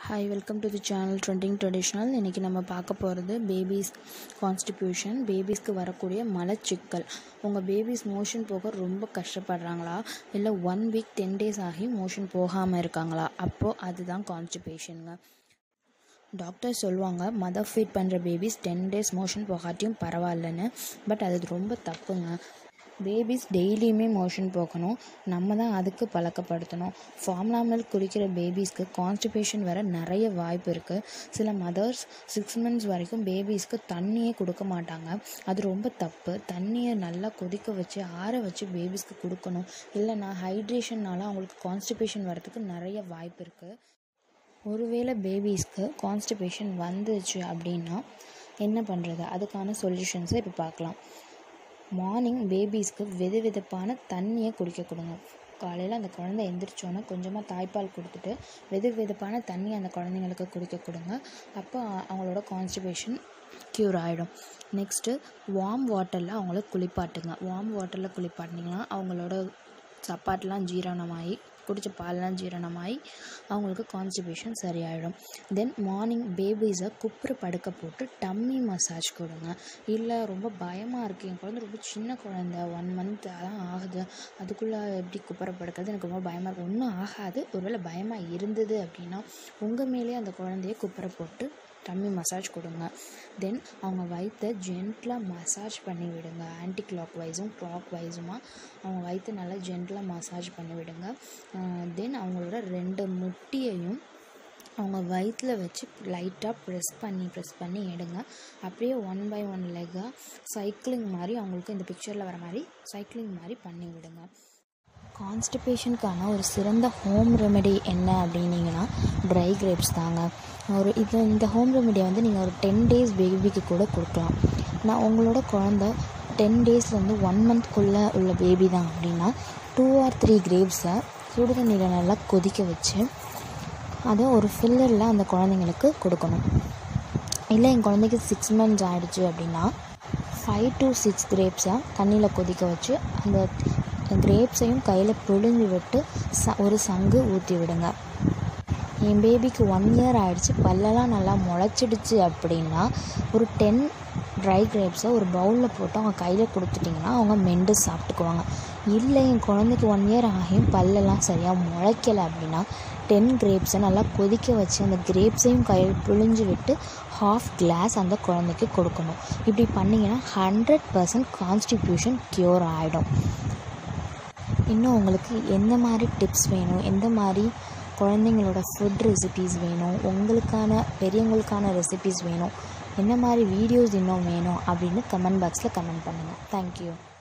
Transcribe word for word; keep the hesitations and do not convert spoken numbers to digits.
Hi, welcome to the channel Trending Traditional. இன்னைக்கு நம்ம பார்க்க போகிறது பேபிஸ் கான்ஸ்டிபியூஷன். பேபிஸ்க்கு வரக்கூடிய மலச்சிக்கல். உங்கள் பேபிஸ் மோஷன் போக ரொம்ப கஷ்டப்படுறாங்களா, இல்லை ஒன் வீக் டென் டேஸ் ஆகி மோஷன் போகாமல் இருக்காங்களா, அப்போது அதுதான் கான்ஸ்டிபேஷனுங்க. டாக்டர் சொல்லுவாங்க மதர் ஃபீட் பண்ணுற பேபிஸ் டென் டேஸ் மோஷன் போகாட்டியும் பரவாயில்லன்னு. பட் அது ரொம்ப தப்புங்க. பேபிஸ் டெய்லியுமே மோஷன் போகணும். நம்ம தான் அதுக்கு பழக்கப்படுத்தணும். ஃபார்முலா மில்க் குடிக்கிற பேபிஸ்க்கு கான்ஸ்டிபேஷன் வர நிறைய வாய்ப்பு இருக்குது. சில மதர்ஸ் சிக்ஸ் மந்த்ஸ் வரைக்கும் பேபிஸ்க்கு தண்ணியே கொடுக்க மாட்டாங்க. அது ரொம்ப தப்பு. தண்ணியை நல்லா கொதிக்க வச்சு ஆற வச்சு பேபிஸ்க்கு கொடுக்கணும். இல்லைனா ஹைட்ரேஷனால் அவங்களுக்கு கான்ஸ்டிபேஷன் வரதுக்கு நிறைய வாய்ப்பு இருக்குது. ஒருவேளை பேபிஸ்க்கு கான்ஸ்டிபேஷன் வந்துச்சு அப்படின்னா என்ன பண்ணுறது, அதுக்கான சொல்யூஷன்ஸை இப்போ பார்க்கலாம். மார்னிங் பேபிஸ்க்கு வெது வெதுப்பான தண்ணியை குடிக்க கொடுங்க. காலையில் அந்த குழந்தை எந்திரிச்சோன்னே கொஞ்சமாக தாய்ப்பால் கொடுத்துட்டு வெது வெதுப்பான தண்ணி அந்த குழந்தைங்களுக்கு குடிக்க கொடுங்க. அப்போ அவங்களோட கான்ஸ்டிபேஷன் க்யூர் ஆகிடும். நெக்ஸ்ட்டு வார்ம் வாட்டரில் அவங்கள குளிப்பாட்டுங்க. வார்ம் வாட்டரில் குளிப்பாட்டினீங்கன்னா அவங்களோட சப்பாட்டெலாம் ஜீரணமாகி குடித்த பால்லாம் ஜீரணமாகி அவங்களுக்கு கான்ஸ்டிபேஷன் சரியாயிடும். தென் மார்னிங் பேபிஸை குப்புற படுக்க போட்டு டம்மி மசாஜ் கொடுங்க. இல்லை ரொம்ப பயமாக இருக்குது, என் குழந்தை ரொம்ப சின்ன குழந்தை, ஒன் மந்த் அதான் ஆகுது, அதுக்குள்ளே எப்படி குப்புற படுக்கிறது, எனக்கு ரொம்ப பயமாக இருக்குது. ஒன்றும் ஆகாது. ஒருவேளை பயமாக இருந்தது அப்படின்னா உங்கள் மேலேயே அந்த குழந்தைய குப்புற போட்டு டம்மி மசாஜ் கொடுங்க. தென் அவங்க வயிற்றை ஜென்டலாக மசாஜ் பண்ணி விடுங்க. ஆன்டி கிளாக் வைஸும் கிளாக் வைஸுமாக அவங்க வயிற்றை நல்லா ஜென்டலாக மசாஜ் பண்ணி விடுங்க. தென் அவங்களோட ரெண்டு முட்டியையும் அவங்க வயிற்றில் வச்சு லைட்டாக ப்ரெஸ் பண்ணி ப்ரெஸ் பண்ணி எடுங்க. அப்படியே ஒன் பை ஒன் லெக்காக சைக்கிளிங் மாதிரி அவங்களுக்கு இந்த பிக்சரில் வர மாதிரி சைக்கிளிங் மாதிரி பண்ணி விடுங்க. கான்ஸ்டிபேஷனுக்கான ஒரு சிறந்த ஹோம் ரெமெடி என்ன அப்படின்னீங்கன்னா ட்ரை கிரேப்ஸ் தாங்க. ஒரு இது இந்த ஹோம் ரெமெடியை வந்து நீங்கள் ஒரு டென் டேஸ் பேபிக்கு கூட கொடுக்கலாம். நான் உங்களோட குழந்த டென் டேஸ்லேருந்து ஒன் மந்த்க்குள்ளே உள்ள பேபி தான் அப்படின்னா டூ ஆர் த்ரீ கிரேப்ஸை சுடுதண்ணீரை நல்லா கொதிக்க வச்சு அதை ஒரு ஃபில்லரில் அந்த குழந்தைங்களுக்கு கொடுக்கணும். இல்லை என் குழந்தைக்கு சிக்ஸ் மந்த்ஸ் ஆகிடுச்சு அப்படின்னா ஃபைவ் டு சிக்ஸ் கிரேப்ஸை தண்ணியில் கொதிக்க வச்சு அந்த கிரேப்ஸையும் கையில் பிழிஞ்சு விட்டு ச ஒரு சங்கு ஊற்றி விடுங்க. என் பேபிக்கு ஒன் இயர் ஆகிடுச்சு, பல்லெல்லாம் நல்லா முளைச்சிடுச்சு அப்படின்னா ஒரு டென் ட்ரை கிரேப்ஸை ஒரு பவுலில் போட்டு அவங்க கையில் கொடுத்துட்டிங்கன்னா அவங்க மெண்டு சாப்பிட்டுக்குவாங்க. இல்லை என் குழந்தைக்கு ஒன் இயர் ஆகியும் பல்லெல்லாம் சரியாக முளைக்கலை அப்படின்னா டென் கிரேப்ஸை நல்லா கொதிக்க வச்சு அந்த கிரேப்ஸையும் கையில் பிழிஞ்சு விட்டு ஹாஃப் கிளாஸ் அந்த குழந்தைக்கு கொடுக்கணும். இப்படி பண்ணிங்கன்னா ஹண்ட்ரட் பர்சன்ட் கான்ஸ்டிபியூஷன் க்யூர் ஆகிடும். இன்னும் உங்களுக்கு எந்த மாதிரி டிப்ஸ் வேணும், எந்த மாதிரி குழந்தைங்களோட ஃபுட் ரெசிபீஸ் வேணும், உங்களுக்கான பெரியவங்களுக்கான ரெசிபீஸ் வேணும், என்ன மாதிரி வீடியோஸ் இன்னும் வேணும் அப்படின்னு கமெண்ட் பாக்ஸில் கமெண்ட் பண்ணுங்கள். தேங்க்யூ.